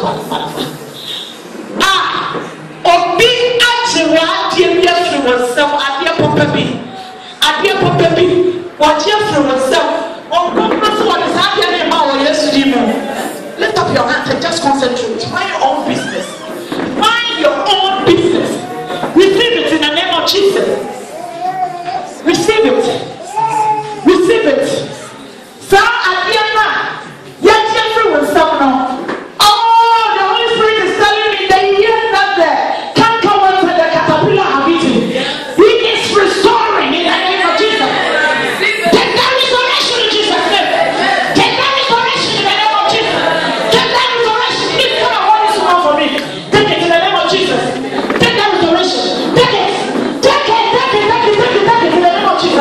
Obi achiwa adie bi afiri wonsam adie papa bi waje afiri wonsam onko so won sa adie na ma wo Yesu di mu. Lift up your hands and just concentrate. Mind your own business. Mind your own business. Receive it in the name of Jesus. Receive it. Receive it. Sa adie na yaje afiri wonsam no. The Holy Spirit is telling me that he hears that the cankerworms and the caterpillar have eaten. He is restoring in the name of Jesus. Take that restoration in Jesus' name. Take that restoration in the name of Jesus. Take that restoration. This kind of one is one for me. Take it in the name of Jesus. Take that restoration. Take it. Take it. Take it. Take it. Take it. Take it in the name of Jesus.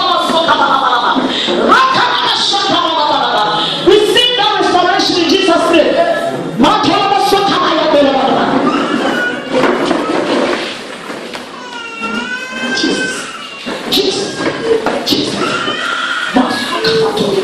Receive that restoration in Jesus' name. Jesus.